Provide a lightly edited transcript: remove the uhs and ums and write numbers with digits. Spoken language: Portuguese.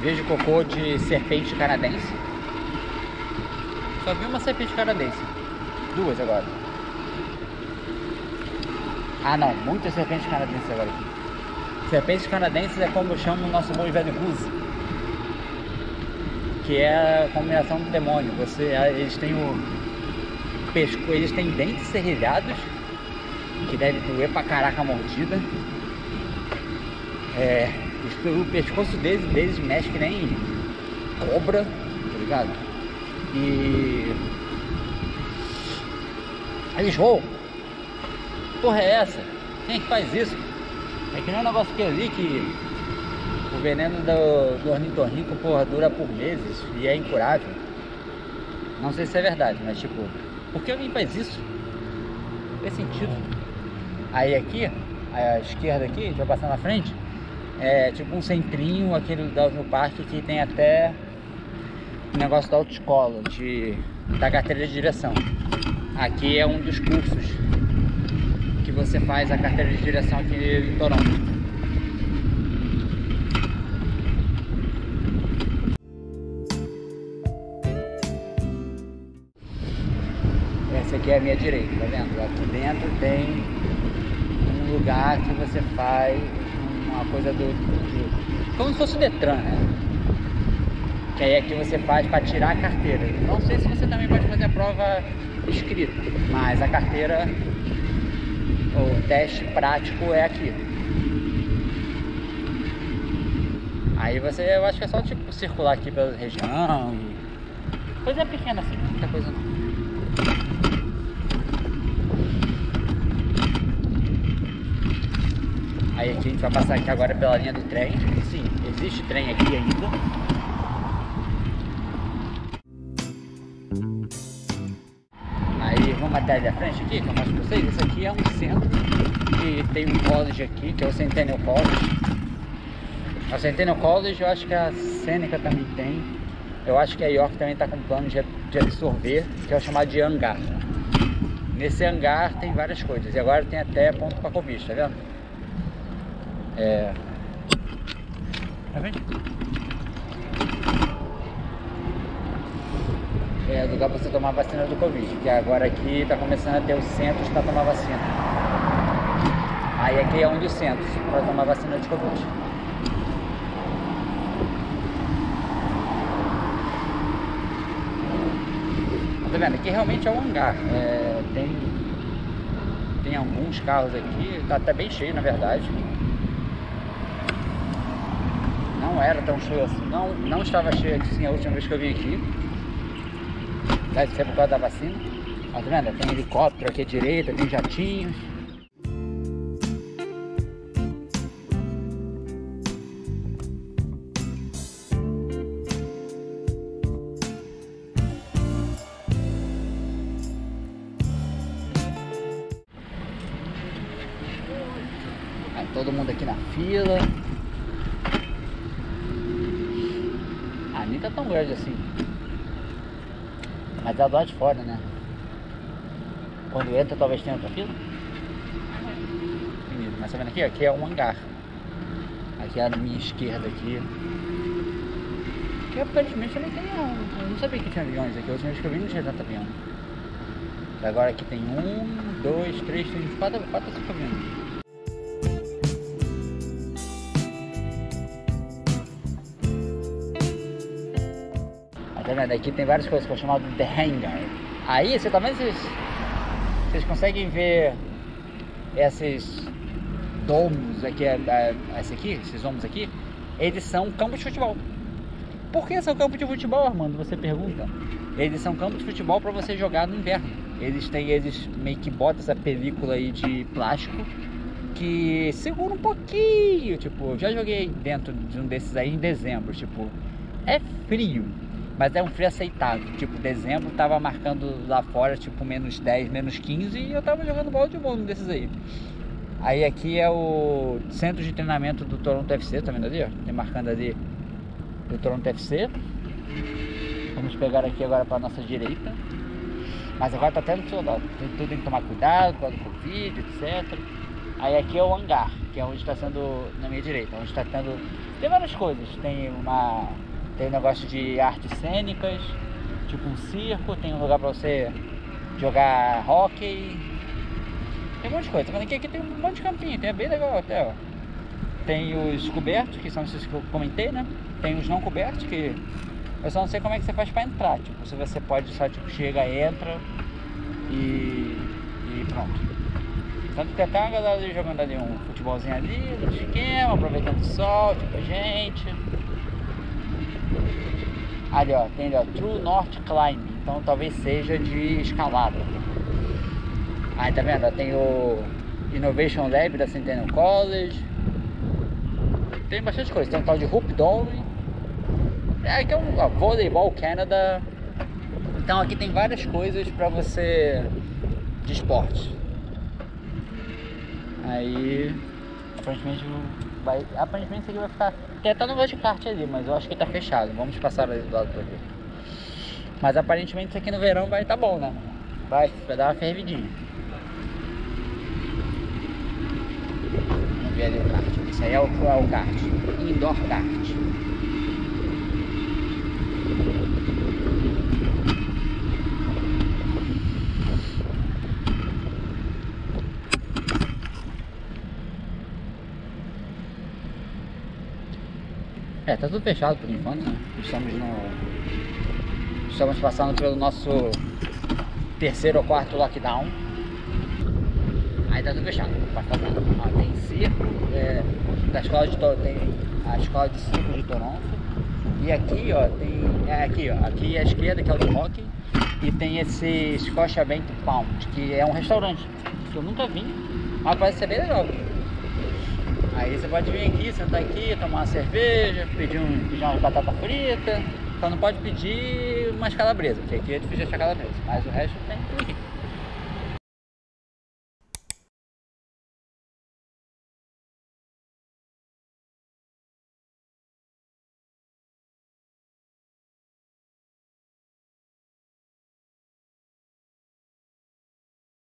Vejo cocô de serpente canadense. Só vi uma serpente canadense. Duas agora. Ah não, muitas serpentes canadenses agora aqui. Serpentes canadenses é como eu chamo o nosso bom e velho Ruzi, que é a combinação do demônio. Eles têm o pescoço, eles têm dentes serrilhados, que deve doer pra caraca a mordida. O pescoço deles mexe que nem cobra, tá ligado? E eles voam. Porra é essa? Quem é que faz isso? É que nem um negócio que eu li que o veneno do ornitorrinco, porra, dura por meses e é incurável. Não sei se é verdade, mas tipo, por que alguém faz isso? Não tem sentido. Aí aqui, à esquerda aqui, a gente vai passar na frente, é tipo um centrinho, aquele no parque que tem até um negócio da autoescola, da carteira de direção. Aqui é um dos cursos que você faz a carteira de direção aqui em Toronto. Essa aqui é a minha direita, tá vendo? Aqui dentro tem um lugar que você faz uma coisa como se fosse o Detran, né? Que aí aqui você faz para tirar a carteira. Não sei se você também pode fazer a prova escrita, mas a carteira, o teste prático é aqui. Aí eu acho que é só tipo circular aqui pela região e coisa pequena assim, muita coisa não. Aí aqui a gente vai passar aqui agora pela linha do trem. Sim, existe trem aqui ainda. Aí vamos até ali à frente aqui, que eu mostro pra vocês. Esse aqui é um centro que tem um college aqui, que é o Centennial College. O Centennial College eu acho que a Seneca também tem. Eu acho que a York também está com plano de absorver, que é o chamado de hangar. Nesse hangar tem várias coisas. E agora tem até ponto para Covid, tá vendo? Tá vendo? É lugar para você tomar vacina do Covid, que agora aqui tá começando a ter os centros para tomar vacina. Aí aqui é um dos centros para tomar vacina de Covid. Tá vendo? Aqui realmente é um hangar. Tem alguns carros aqui, tá até bem cheio na verdade. Não era tão cheio assim, não estava cheio assim a última vez que eu vim aqui. Deve ser por causa da vacina. Ó, tá vendo? Tem helicóptero aqui à direita, tem jatinhos. Aí todo mundo aqui na fila. Nem tá tão grande assim, mas é do lado de fora, né? Quando entra talvez tenha outra fila. Mas tá vendo aqui? Aqui é um hangar. Aqui é a minha esquerda aqui. Que aparentemente não tem eu não sabia que tinha aviões aqui. A última vez que eu vi não tinha tanto avião. Agora aqui tem 1, 2, 3, tem 4 ou 5 aviões. Tá vendo? Aqui tem várias coisas que eu chamo de The Hangar. Aí, você tá vendo? Vocês conseguem ver esses domos aqui, esses domos aqui, eles são campos de futebol. Por que são campos de futebol, Armando? Você pergunta. Eles são campos de futebol para você jogar no inverno. Eles meio que botam essa película aí de plástico que segura um pouquinho. Tipo, eu já joguei dentro de um desses aí em dezembro. Tipo, é frio, mas é um frio aceitável. Tipo, dezembro tava marcando lá fora, tipo, menos 10, menos 15 e eu tava jogando bola de bola desses aí. Aí aqui é o centro de treinamento do Toronto FC, tá vendo ali, ó? Tem marcando ali do Toronto FC. Vamos pegar aqui agora para nossa direita. Mas agora tá até no seu lado. Tudo tem que tomar cuidado por causa do Covid, etc. Aí aqui é o hangar, que é onde está sendo, na minha direita, onde está tendo, tem várias coisas, tem um negócio de artes cênicas, tipo um circo, tem um lugar para você jogar hóquei, tem um monte de coisa. Mas aqui tem um monte de campinho, é bem legal até, ó. Tem os cobertos, que são esses que eu comentei, né? Tem os não cobertos, que eu só não sei como é que você faz para entrar, tipo, se você pode só, tipo, chega, entra e pronto. Tanto que tem até uma galera ali jogando ali um futebolzinho ali, no esquema, aproveitando o sol, tipo, gente. Ali, ó, tem ali, ó, True North Climb, então talvez seja de escalada. Aí, tá vendo? Ó, tem o Innovation Lab da Centennial College. Tem bastante coisa, tem um tal de Hoop Dome. Aqui é um Voleibol Canada. Então aqui tem várias coisas pra você de esporte. Aí aparentemente isso aqui vai ficar. Tem até um negócio de kart ali, mas eu acho que tá fechado. Vamos passar ali do lado pra ver. Mas aparentemente isso aqui no verão vai tá bom, né? Vai dar uma fervidinha. Vamos ver ali o kart. Isso aí é o kart. Indoor kart. Tá tudo fechado por enquanto, né? Estamos passando pelo nosso terceiro ou quarto lockdown. Aí tá tudo fechado. Ó, tem circo, da escola tem a escola de circo de Toronto. E aqui, ó, aqui à esquerda, que é o de hockey. E tem esse Scotiabank Pound, que é um restaurante que eu nunca vi, mas parece ser bem legal. Aí você pode vir aqui, sentar aqui, tomar uma cerveja, pedir uma batata frita. Só não pode pedir umas calabresas, porque aqui é difícil achar calabresa, mas o resto tem tudo aqui.